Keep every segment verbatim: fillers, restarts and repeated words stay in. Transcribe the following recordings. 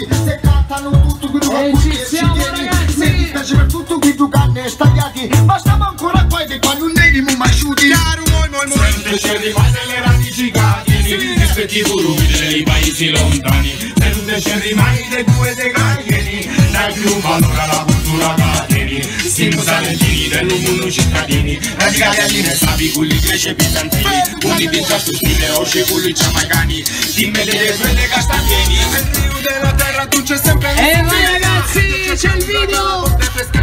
sbagliati, se cantano tutto qui e ci siamo ragazzi. Mi dispiace per tutto qui tu canne stagliati, ma stiamo ancora qua e dei pannolini mu masciuti. Chiaro, moi, moi, moi. Sempre c'è rimane delle radici cattieni, rispetti volumi dei paesi lontani. Sempre c'è rimane dei due dei caglieni, dai più valore alla cultura cattieni. Siamo salentini dell'umunno cittadini, radicali alline sapi con li greci bizantini. Uni di già stile osci con li giamaicani, dimmi delle quelle castaglieni. Nel rio della terra tu c'è sempre un e vai ragazzi, c'è il video.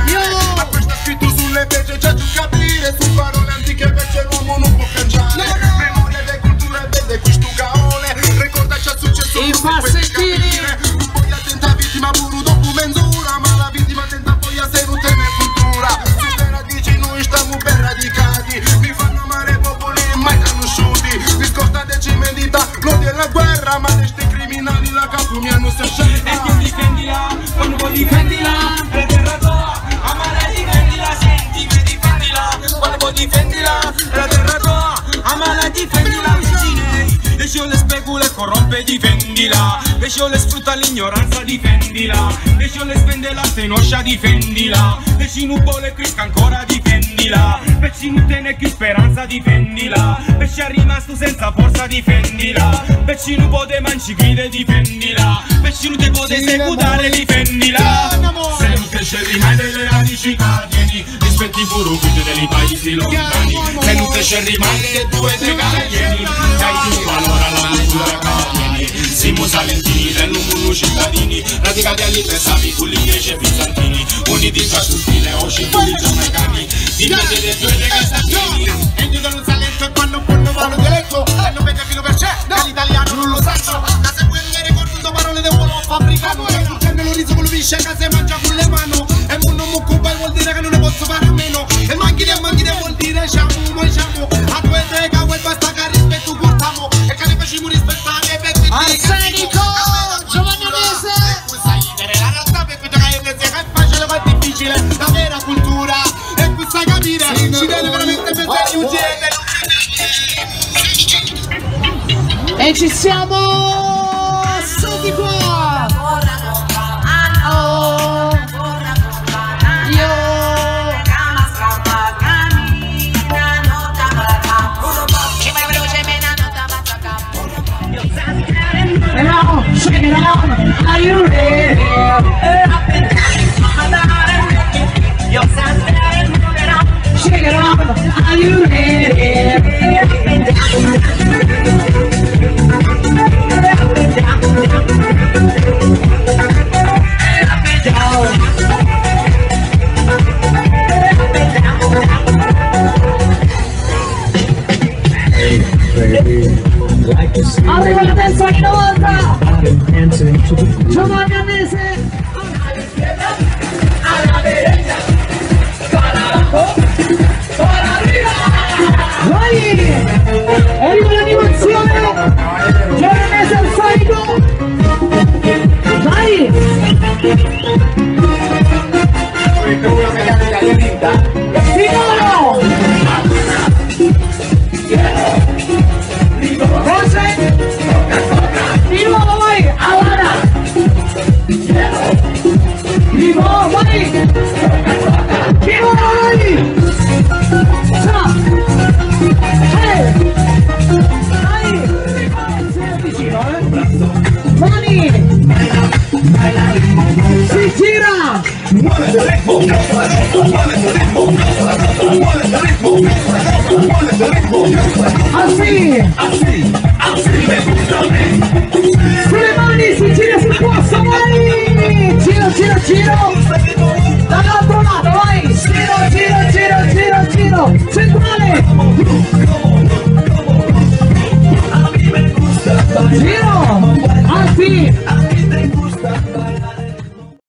Io ma questo scritto sulle pece già tu capire, su parole antiche perché l'uomo non può cangiare. Memoria delle culture vede questo caole, ricordaci al successo i passettini. Un po' di attenta vittima pure dopo mezz'ora, ma la vittima tenta poi a se non tene cultura. Su te radici noi stiamo ben radicati, mi fanno amare popoli mai conosciuti. Mi scordate ci medita l'odio e la guerra, ma questi criminali la capo mi hanno scelta. E tu difendila, quando vuoi difendila, la terra tua, amala difendila, senti che difendila, quando vuoi difendila, la terra tua, amala difendila, vicine. Lascio le specula e corrompe, difendila. Lascio le sfrutta l'ignoranza, difendila. Lascio le spende la tenoscia, difendila. Lasci non vuole crisca ancora, difendila. Lasci non tiene più speranza, difendila. Lasci è rimasto senza forza, difendila. Lasci non può manci gride, difendila. Lasci non te può esecutare, difendila. Se non cresce rimane delle radici cattieni, rispetti pure guide dei paesi lontani. Se non cresce rimane dei due dei caglieni, dai più valore alla cultura cattieni. Siamo salentini dell'umunno cittadini, radicati all'intersavi con gli greci e bizantini. Uniti già su stile osci con i giamaicani, di mette dei due dei castaglieni. E io non salento e quando porto valo dialetto, e non vede filo per c'è, che l'italiano non lo saccio. Da se vuoi vedere cornuto parole del volo fabbricato, e tu prende l'orizo con l'uvisce che se mangia con le mani. E non mi occupa vuol dire che non ne posso fare a meno. E manchi di manchi di vuol dire siamo, noi siamo. A due tre cavoli basta che rispetto portiamo, e che ne facciamo rispettare per tutti. Arsenico, Giovanni Mese. La realtà per questo che è facile ma è difficile, la vera cultura. E qui sai capire, ci viene veramente per te un genere. E ci siamo su di qua. Oh, io check it out, are you ready? Up and down, your son's better move it up. Check it out, are you ready? Up and down, up and down, up and down. Arriva la testa in volta! Giovanni Annese! Alla derecha! Para abajo! Para arriba! Vai! Arriva l'animazione! Giovanni Annese al solito! Vai! Finoro! José, di nuovo vai, ahora, di nuovo vai, di nuovo vai, sa, hey, dai, sei vicino, eh, mani, si gira, muove il ritmo, muove il ritmo, muove il ritmo, así, así.